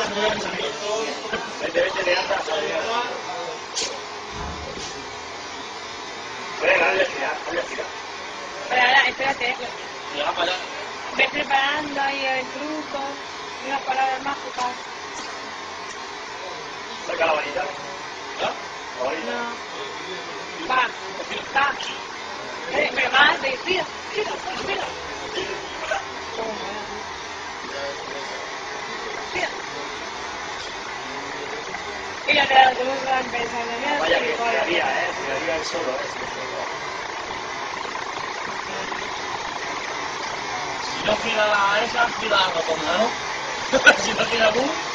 Vete, vete, anda. Venga, hazle girar, hazle girar. Ahora, espérate. Llega para allá. Ve preparando ahí el truco, unas palabras mágicas. Saca la varita. ¿No? La varita. No. Va, va. Pero va, gira, gira, gira. Gira. Fíjate, tú me vas pensando, mira, Vaya que giraría, giraría el solo, Si no gira esa, gira la rotonda, ¿no? Si no gira tú...